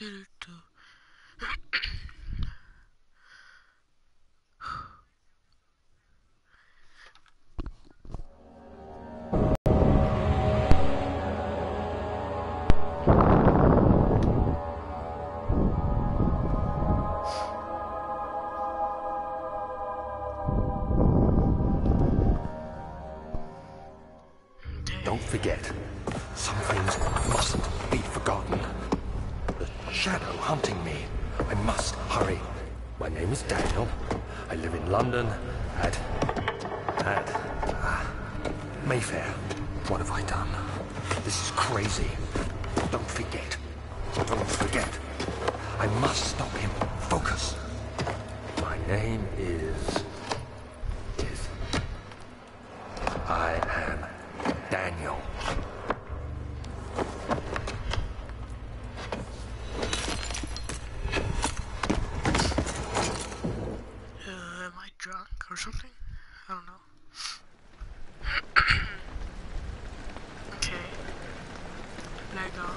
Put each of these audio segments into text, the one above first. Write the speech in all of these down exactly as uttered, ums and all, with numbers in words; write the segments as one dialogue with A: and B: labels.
A: Don't forget, some things mustn't be forgotten. The shadow hunting me. I must hurry. My name is Daniel. I live in London at... at... Uh, Mayfair. What have I done? This is crazy. Don't forget. Don't forget. I must stop him. Focus. My name is... is... I am Daniel.
B: Uh, am I drunk or something? I don't know. Okay. Let go.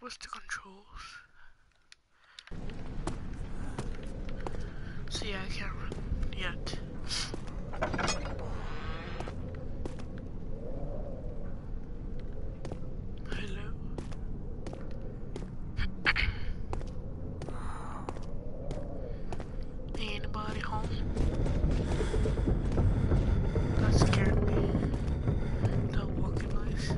B: what's the controls? So yeah, I can't run yet. Hello? Anybody home? That scared me. That walking noise.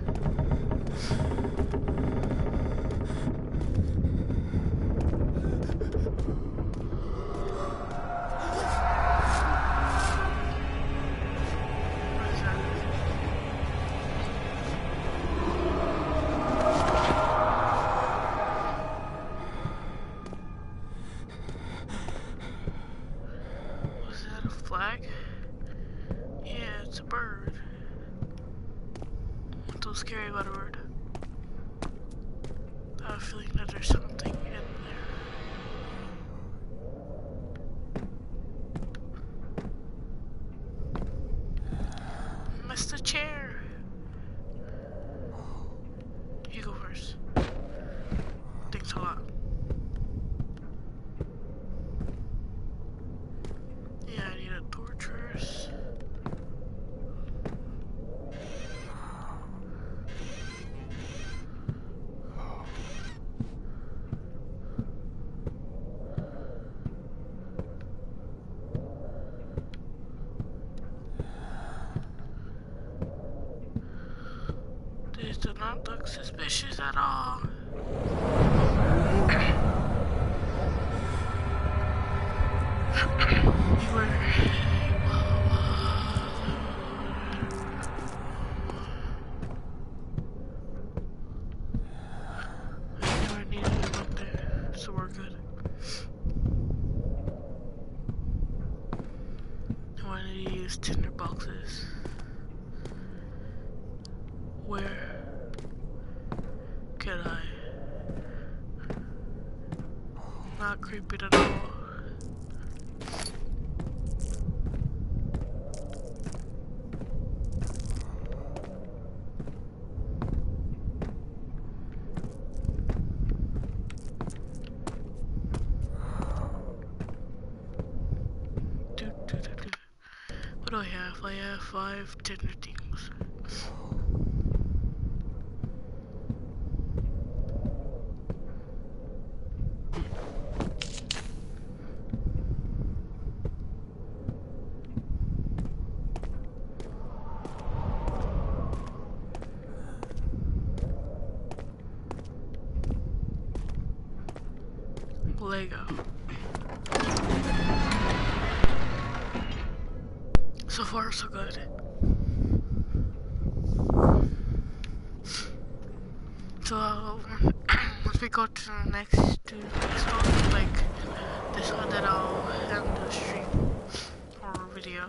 B: Flag? Yeah, it's a bird. What's so scary about a bird? I have a feeling that there's something in there. Missed the chair. You go first. Thanks a lot. Yeah, I need a torch first. This does not look suspicious at all. You were... I knew I needed to look there, so we're good. I wanted to use tinder boxes. Where could I? Not creepy at all. Do, do, do, do. What do I have? I have five tinder things. Lego. So far, so good. So uh, once we go to the next to the next one, like this one, that I'll end the stream or video.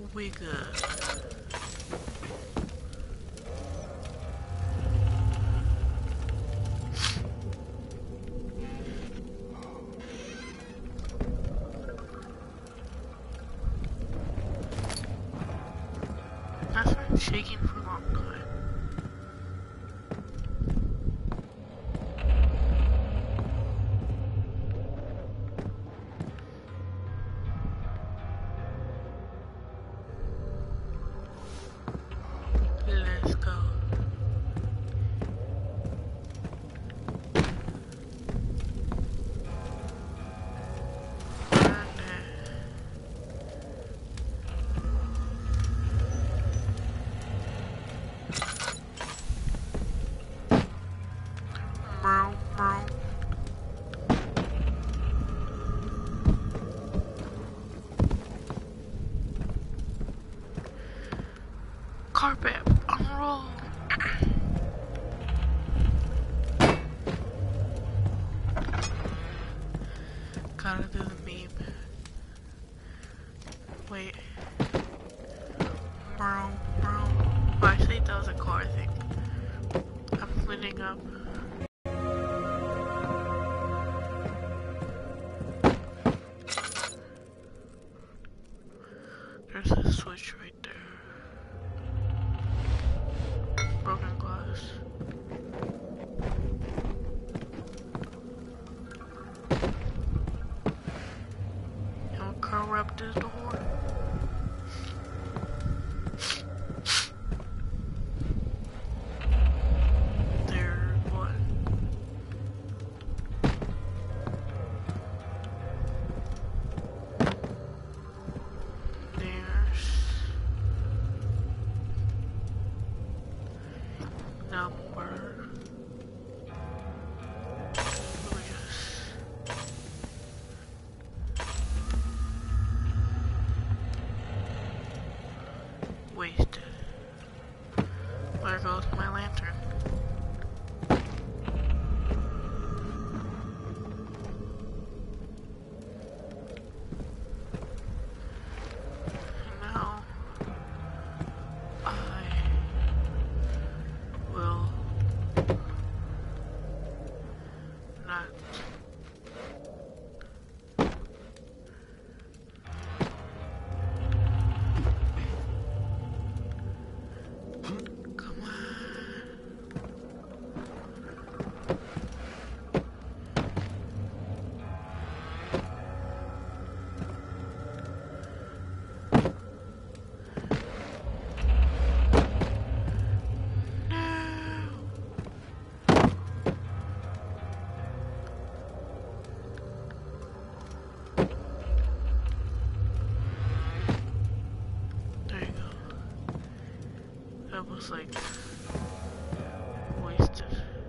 B: We good. That's been shaking for a long time. Let's go. Meow, meow. Carpet, unroll. Gotta do the meme. Wait. Meow, meow. Oh, I think that was a car thing. I'm cleaning up. There's a switch right there. Broken glass. And corrupt is the door. There, what? There's number. Let me just wasted. There goes my lantern. Now I will not come on. There you go. That was like wasted.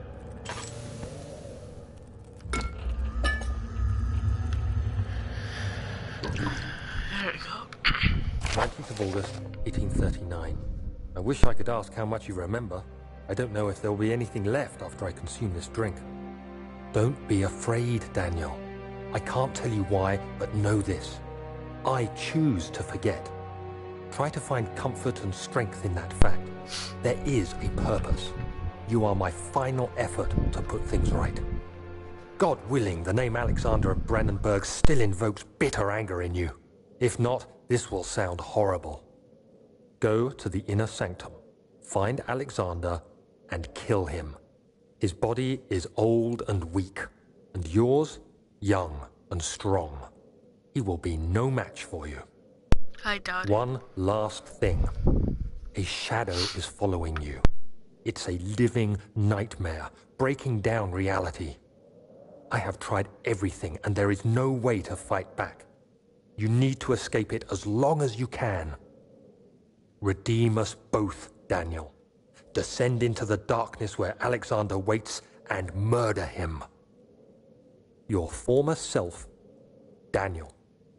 B: There you go.
A: nineteenth of August, eighteen thirty-nine. I wish I could ask how much you remember. I don't know if there will be anything left after I consume this drink. Don't be afraid, Daniel. I can't tell you why, but know this. I choose to forget. Try to find comfort and strength in that fact. There is a purpose. You are my final effort to put things right. God willing, the name Alexander of Brandenburg still invokes bitter anger in you. If not, this will sound horrible. Go to the inner sanctum, find Alexander, and kill him. His body is old and weak, and yours, young and strong. He will be no match for you.
B: I doubt it.
A: One last thing. A shadow is following you. It's a living nightmare, breaking down reality. I have tried everything, and there is no way to fight back. You need to escape it as long as you can. Redeem us both, Daniel. Descend into the darkness where Alexander waits and murder him. Your former self, Daniel.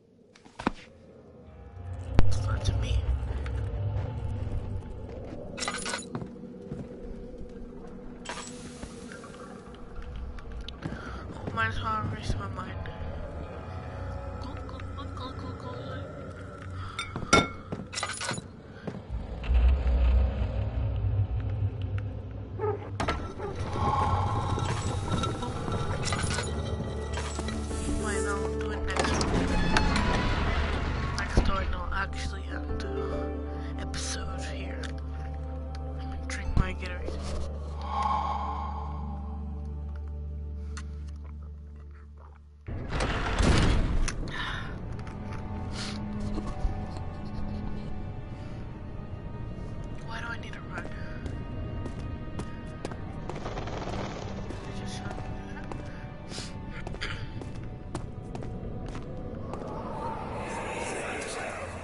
B: It's not to me. Oh, might as well erase my mind. Go, go, go, go, go, go.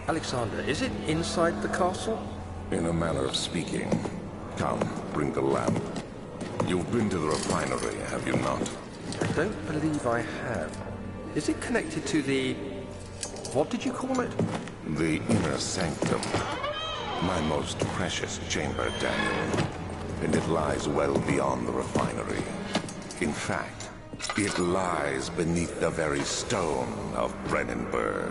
A: Alexander, is it inside the castle?
C: In a manner of speaking. Come, bring the lamp. You've been to the refinery, have you not?
A: I don't believe I have. Is it connected to the... what did you call it?
C: The inner sanctum. My most precious chamber, Daniel. And it lies well beyond the refinery. In fact, it lies beneath the very stone of Brennenburg.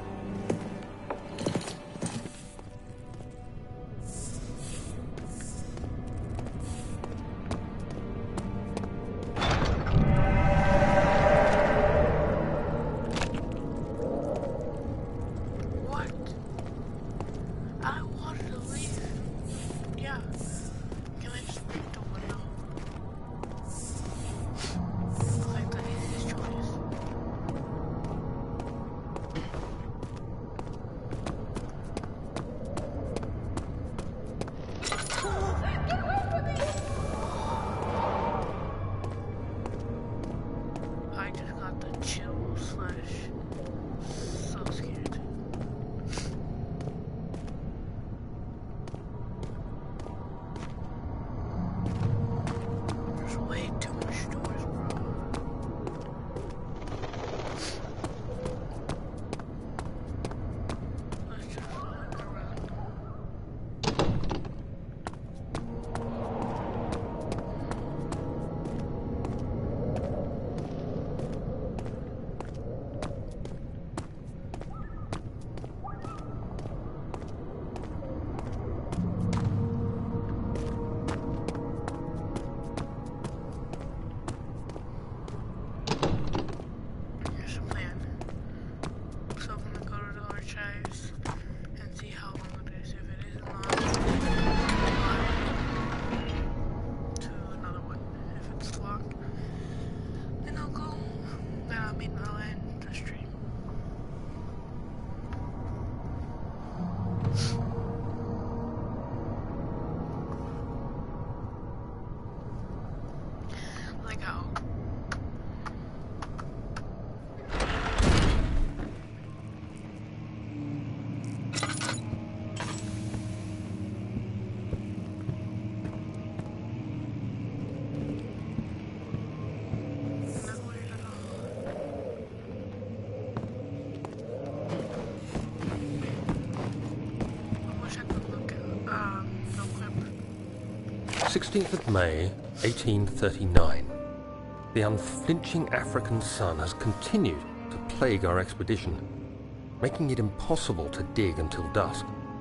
A: sixteenth of May, eighteen thirty-nine. The unflinching African sun has continued to plague our expedition, making it impossible to dig until dusk.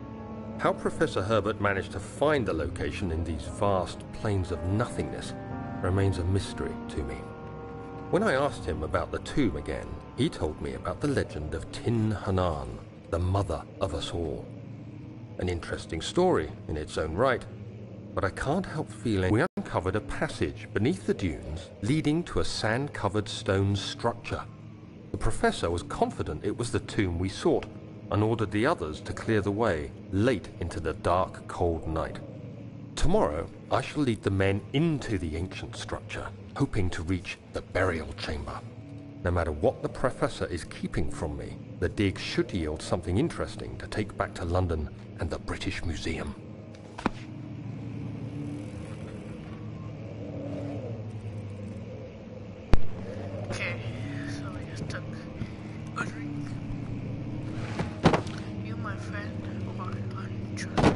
A: How Professor Herbert managed to find the location in these vast plains of nothingness remains a mystery to me. When I asked him about the tomb again, he told me about the legend of Tin Hanan, the mother of us all. An interesting story in its own right, but I can't help feeling we uncovered a passage beneath the dunes leading to a sand-covered stone structure. The professor was confident it was the tomb we sought and ordered the others to clear the way late into the dark, cold night. Tomorrow, I shall lead the men into the ancient structure, hoping to reach the burial chamber. No matter what the professor is keeping from me, the dig should yield something interesting to take back to London and the British Museum.
B: Okay, so I just took a drink. You, my friend, are untrue.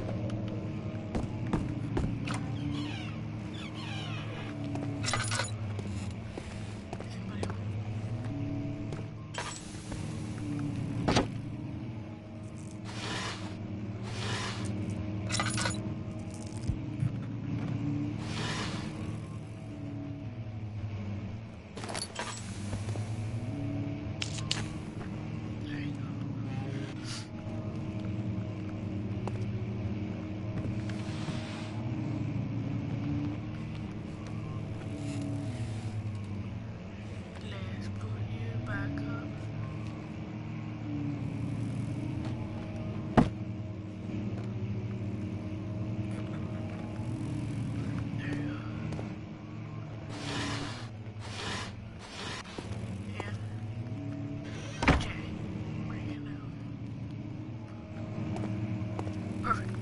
B: Perfect.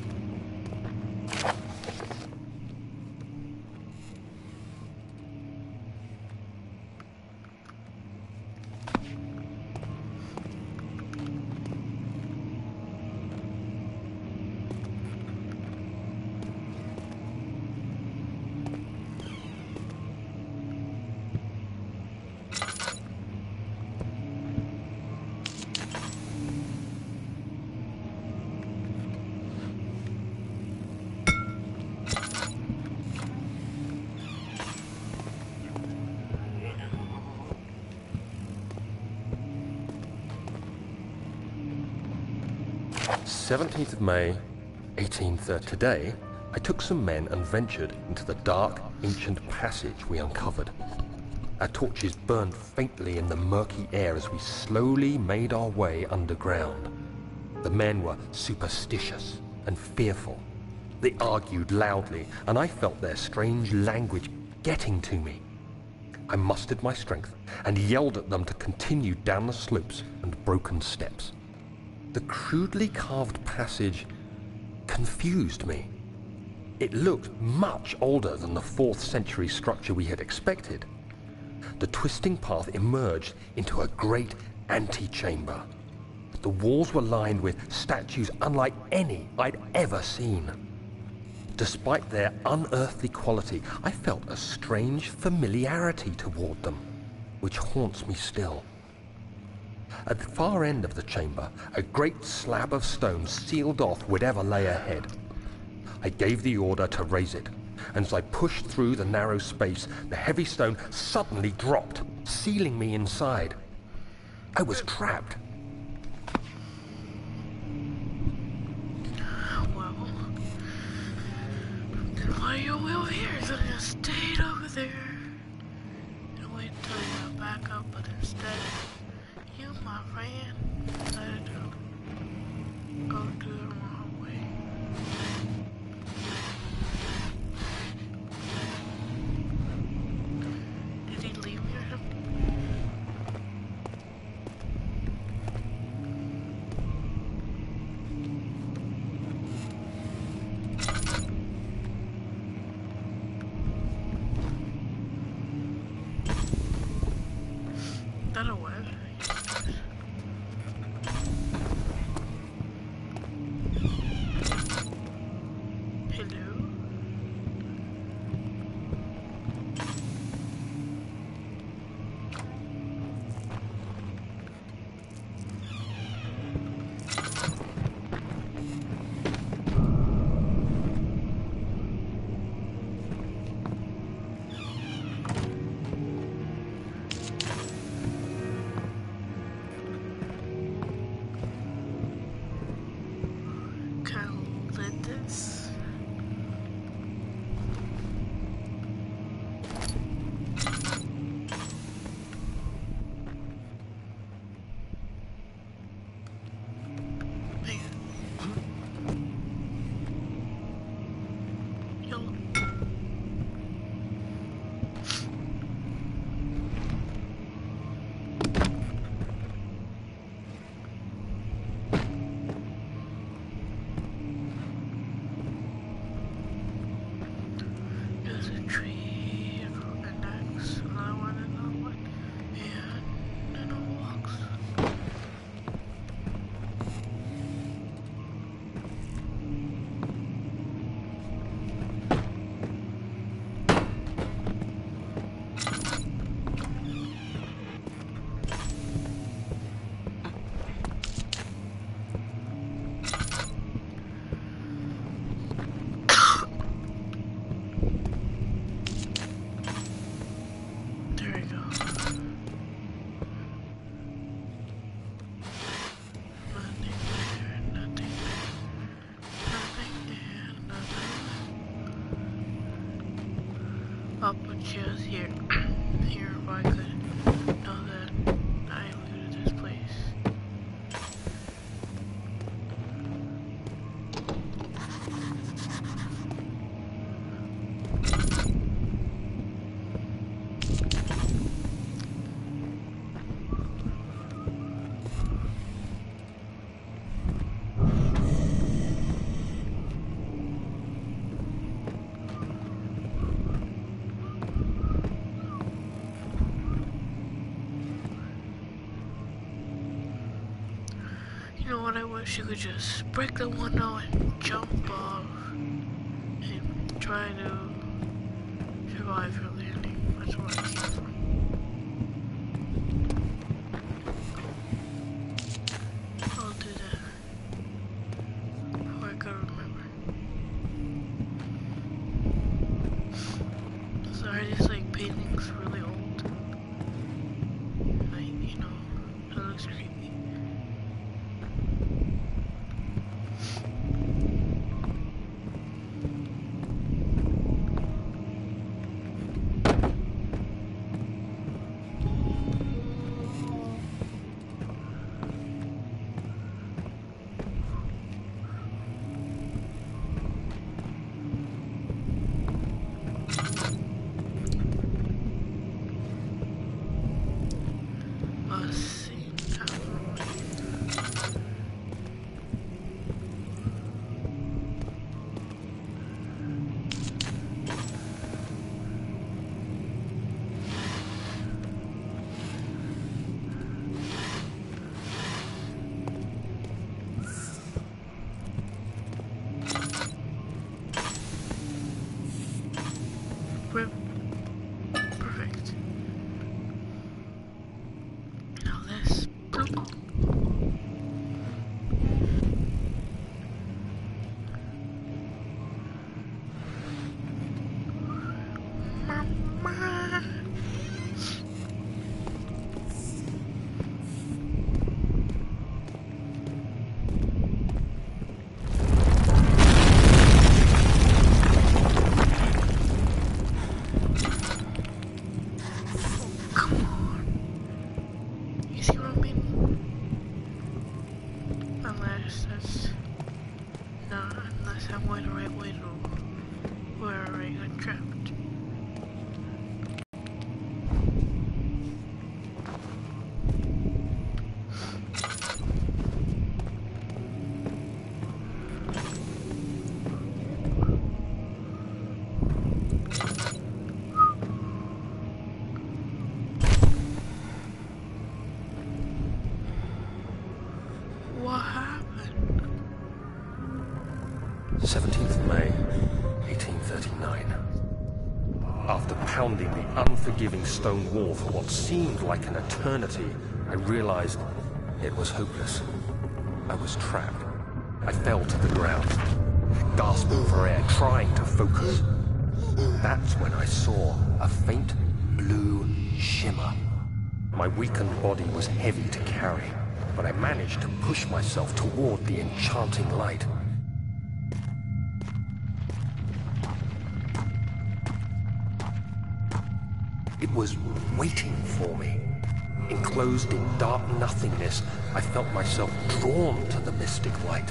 A: seventeenth of May, eighteen thirty. Today, I took some men and ventured into the dark, ancient passage we uncovered. Our torches burned faintly in the murky air as we slowly made our way underground. The men were superstitious and fearful. They argued loudly, and I felt their strange language getting to me. I mustered my strength and yelled at them to continue down the slopes and broken steps. The crudely carved passage confused me. It looked much older than the fourth century structure we had expected. The twisting path emerged into a great antechamber. The walls were lined with statues unlike any I'd ever seen. Despite their unearthly quality, I felt a strange familiarity toward them, which haunts me still. At the far end of the chamber, a great slab of stone sealed off whatever lay ahead. I gave the order to raise it, and as I pushed through the narrow space, the heavy stone suddenly dropped, sealing me inside. I was trapped.
B: Well, then why are you over here? You could have just stayed over there and wait till you got back up, but instead, you, my friend, decided to go to the wrong way. Did he leave me or something? That a web? Hello? Can I lit this? Man. Yo. There's a tree, an axe, another one, another one, and then it walks. There we go. Nothing there, nothing there, nothing there, nothing. I'll put chairs here. Here if I could know that I looted this place. she could just break the window and jump off and try to survive her landing. That's where I came from. I'll do that before I can remember. So are these like paintings really old? Like, you know, it looks creepy. Perfect. Now this. Bloop. Mama. Unless that's not, unless I'm going the right way to where I got trapped. What happened?
A: seventeenth of May, eighteen thirty-nine. After pounding the unforgiving stone wall for what seemed like an eternity, I realized it was hopeless. I was trapped. I fell to the ground, gasping for air, trying to focus. That's when I saw a faint blue shimmer. My weakened body was heavy to carry, but I managed to push myself toward the enchanting light. It was waiting for me. Enclosed in dark nothingness, I felt myself drawn to the mystic light.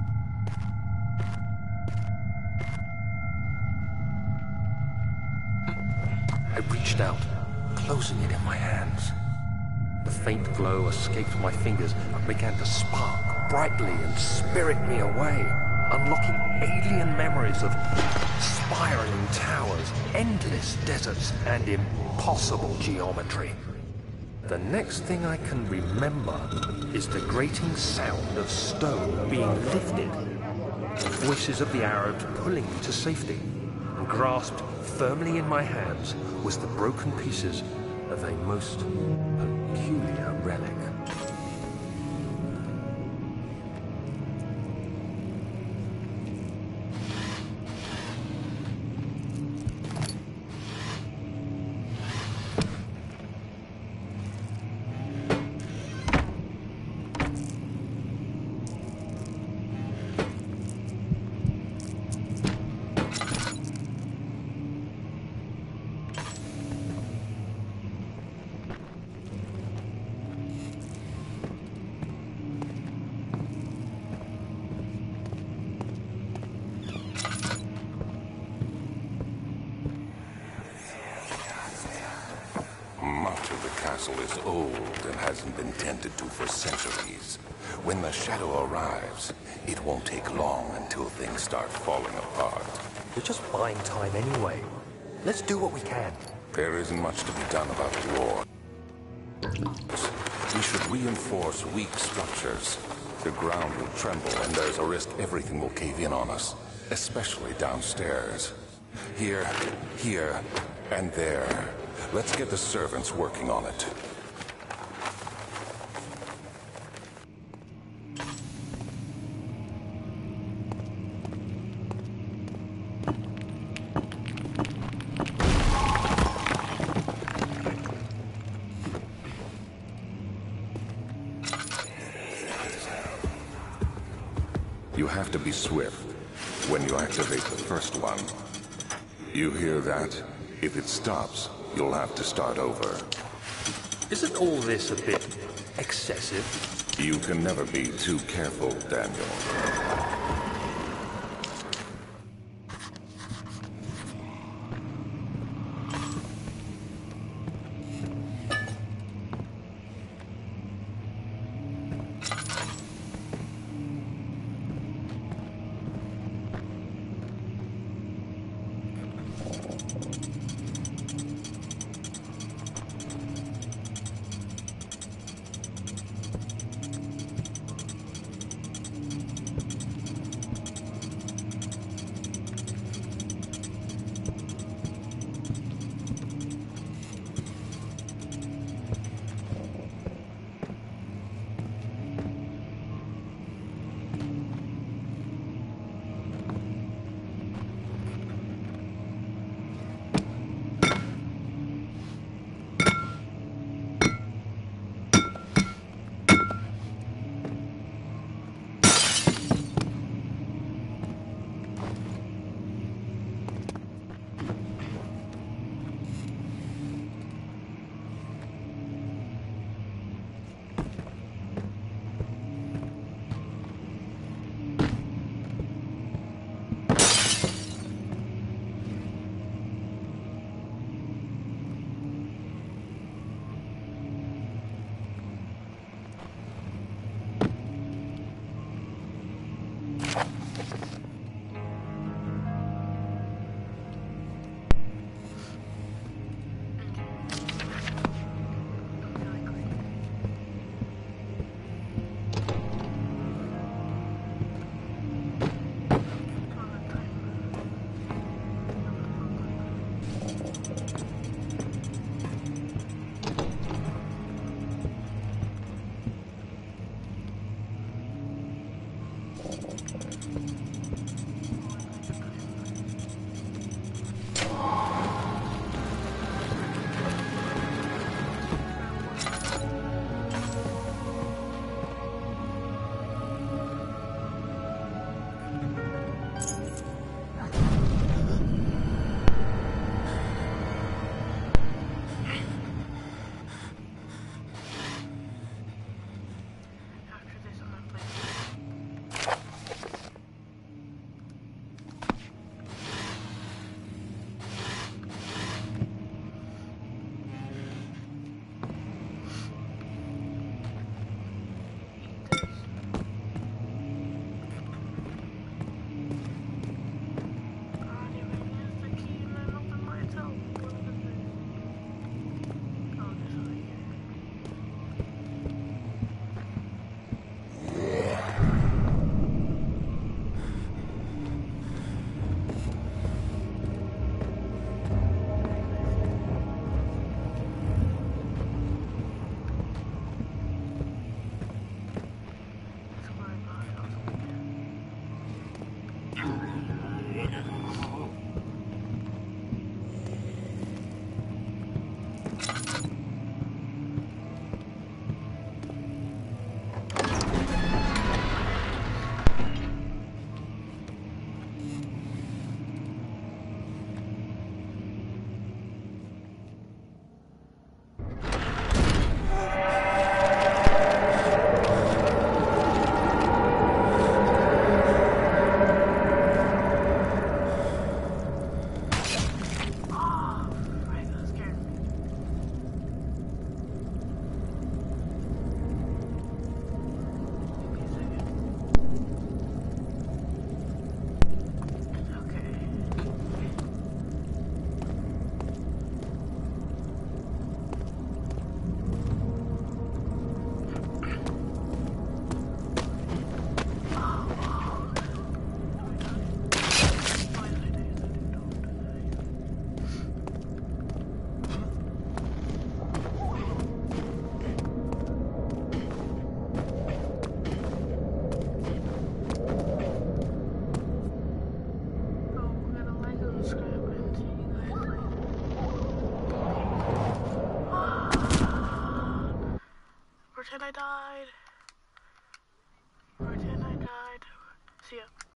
A: I reached out, closing it in my hands. The faint glow escaped my fingers and began to spark brightly and spirit me away, unlocking alien memories of spiraling towers, endless deserts, and impossible geometry. The next thing I can remember is the grating sound of stone being lifted, the voices of the Arabs pulling me to safety, and grasped firmly in my hands was the broken pieces of a most peculiar relic.
C: Is old and hasn't been tended to for centuries. When the shadow arrives, it won't take long until things start falling apart.
A: We're just buying time anyway. Let's do what we can.
C: There isn't much to be done about the war. We should reinforce weak structures. The ground will tremble, and there's a risk everything will cave in on us, especially downstairs. Here, here, and there. Let's get the servants working on it. You have to be swift when you activate the first one. You hear that? If it stops, you'll have to start over.
A: Isn't all this a bit excessive?
C: You can never be too careful, Daniel.
B: Pretend I died. Pretend I died. See ya.